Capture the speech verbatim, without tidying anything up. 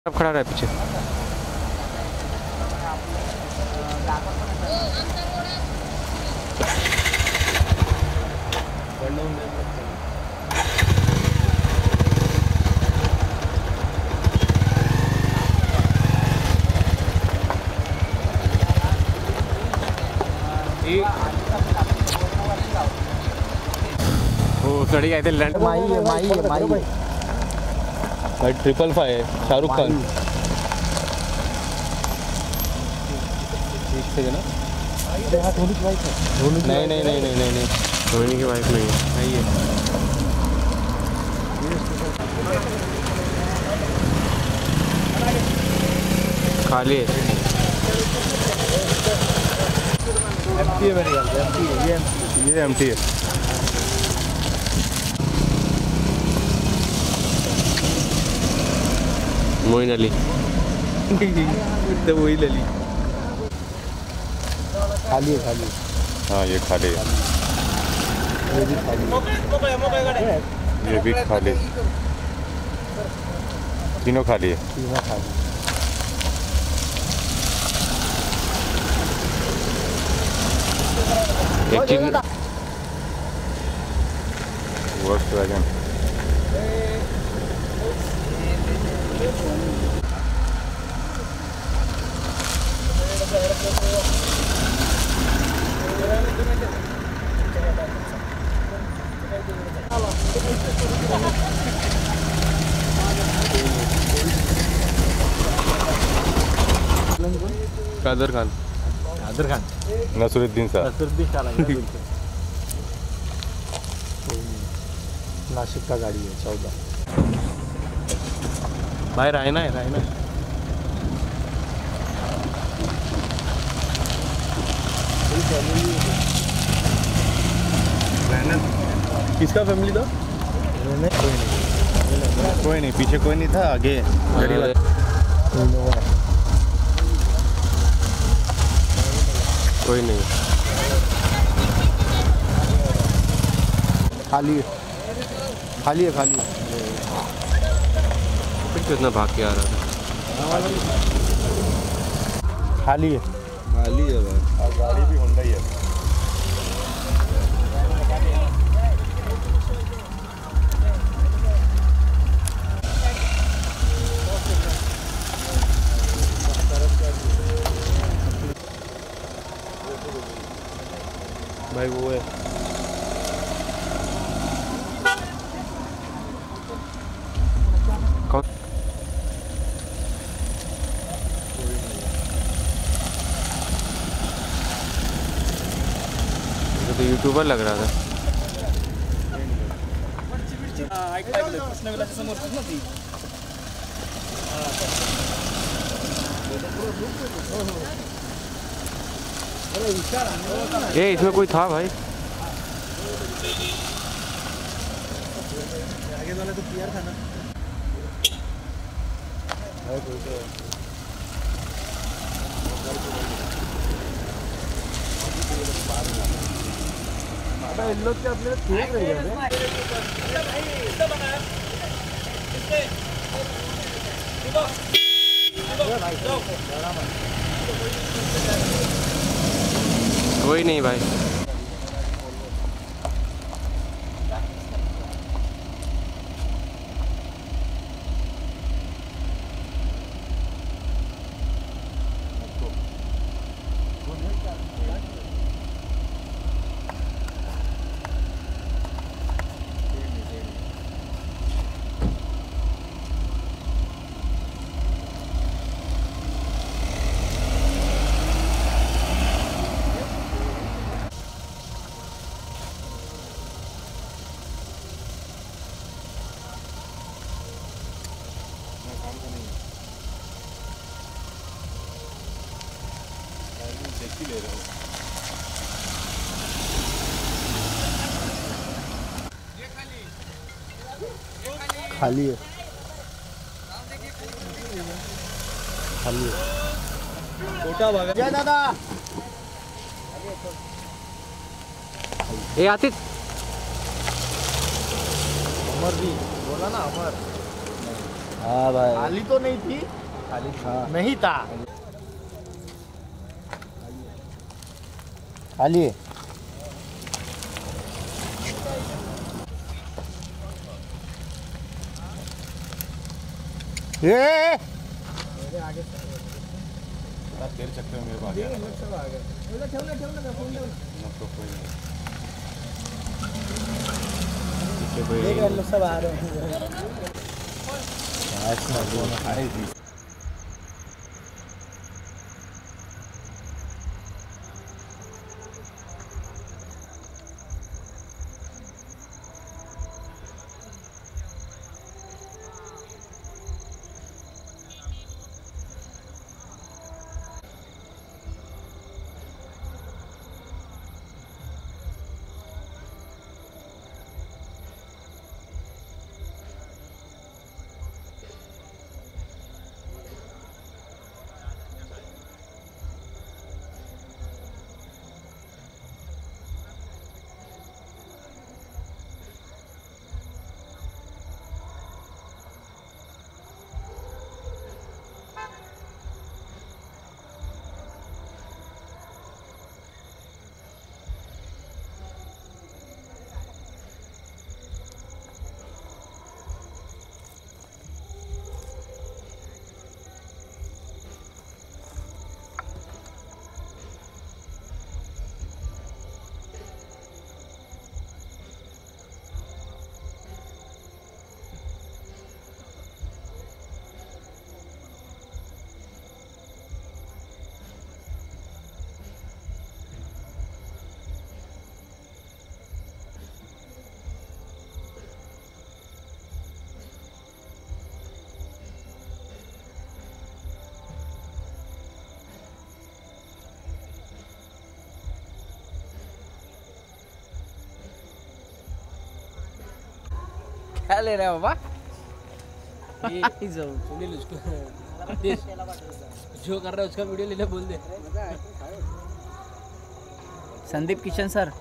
अब खड़ा रहा पीछे। वो सड़ी आए थे लंड माई है माई है माई भाई ट्रिपल फाइव है शाहरुख खान। ठीक से ना धोनी की वाइफ है। नहीं नहीं नहीं नहीं नहीं नहीं धोनी की वाइफ नहीं है नहीं है। खाली है एमटी है मेरे ख्याल से एमटी है ये एमटी ये एमटी है। मोइन अली तो वही ले ली। खाली है खाली हाँ ये खाली है ये भी खाली है ये भी खाली तीनों खाली है। तीनों खाली एक चीज वर्स्ट वैगन कादर खान कादर खान नसरुद्दीन साहब नसरुद्दीन शाह नासिक का गाड़ी है चौदह। भाई रायना है रायना किसका फैमिली था? कोई नहीं कोई नहीं पीछे कोई नहीं था आगे गाड़ी वाला कोई नहीं। खाली है खाली है खाली है फिर कितना भाग के आ रहा था। खाली है खाली है भाई और गाड़ी भी होंडा ही है। भाई वो है कौन तो यूट्यूबर लग रहा था। ये इसमें कोई था भाई आगे वाला तो क्लियर था ना कोई तो अबे इन लोग क्या अपने देख रहे हैं कोई नहीं भाई। ले रहा हूँ खाली है खाली है छोटा भागा जय दादा ए आतिश अमर भी बोला ना अमर हाँ भाई खाली तो नहीं थी, खाली था नहीं था खाली ये तेरे चक्कर में मेरे को आ गया लोग सब आ रहे हैं क्या ले रहा है बाबा? सुनील उसको जो कर रहा है उसका वीडियो लेना बोल दे। संदीप किशन सर